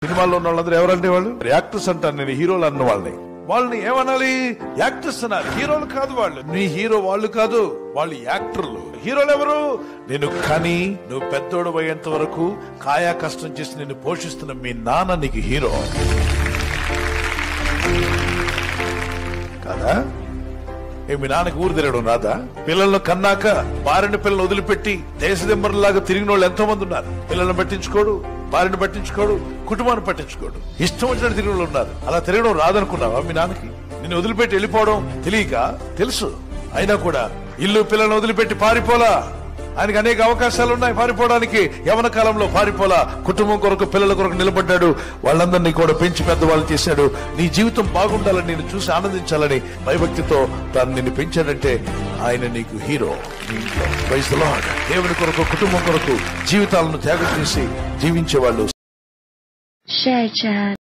సినిమాల్లో ఉన్న వాళ్ళందరూ ఎవరంటే వాళ్ళు యాక్టర్స్ అంటారు, నేను హీరోలు అన్న వాళ్ళని ఏమనాలి? యాక్టర్స్ అన్నారు. హీరోలు కాదు వాళ్ళు. నీ హీరో వాళ్ళు కాదు, వాళ్ళు యాక్టర్లు. హీరోలు ఎవరు? నేను కని నువ్వు పెద్దోడు అయ్యేంత వరకు కాయా కష్టం చేసి నిన్ను పోషిస్తున్న మీ నాన్న నీకు హీరో కాదా? మీ నాన్నకి ఊరు తిరగడం రాదా? పిల్లలను కన్నాక భార్యని పిల్లలు వదిలిపెట్టి దేశదిమ్మరులాగా తిరిగిన వాళ్ళు ఎంతో మంది ఉన్నారు. పిల్లలను పట్టించుకోడు, భార్యను పట్టించుకోడు, కుటుంబాన్ని పట్టించుకోడు, ఇష్టం వచ్చినట్టు తిరిగిన వాళ్ళు ఉన్నారు. అలా తిరగడం రాదనుకున్నావా? మీ నాన్నకి నిన్ను వదిలిపెట్టి వెళ్ళిపోవడం తెలియక తెలుసు, అయినా కూడా ఇల్లు పిల్లలను వదిలిపెట్టి పారిపోలా. ఆయనకి అనేక అవకాశాలు ఉన్నాయి పారిపోవడానికి. యవన కాలంలో పారిపోలా, కుటుంబం కొరకు పిల్లల కొరకు నిలబడ్డాడు. వాళ్ళందరినీ కూడా పెంచి పెద్దవాళ్ళు చేశాడు. నీ జీవితం బాగుండాలని, నేను చూసి ఆనందించాలని భయభక్తితో తాను నిన్ను పెంచాడంటే ఆయన నీకు హీరో. Praise the lord. దేవుని కొరకు, కుటుంబం కొరకు జీవితాలను త్యాగం చేసి జీవించే వాళ్ళు